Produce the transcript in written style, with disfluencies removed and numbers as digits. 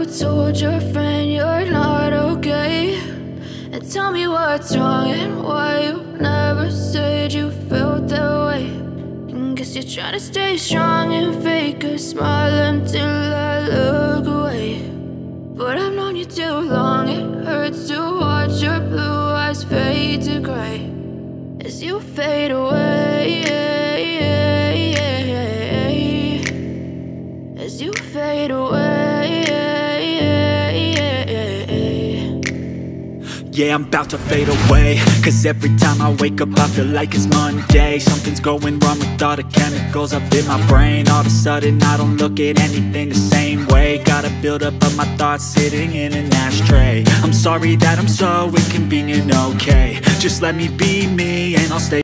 told your friend you're not okay? And tell me what's wrong and why you never said you felt that way. And guess you're trying to stay strong and fake a smile until I look away. But I've known you too long, it hurts to watch your blue eyes fade to gray as you fade away, as you fade away. Yeah, I'm about to fade away, cause every time I wake up I feel like it's Monday. Something's going wrong with all the chemicals up in my brain. All of a sudden I don't look at anything the same way. Got a build-up of my thoughts sitting in an ashtray. I'm sorry that I'm so inconvenient, okay? Just let me be me and I'll stay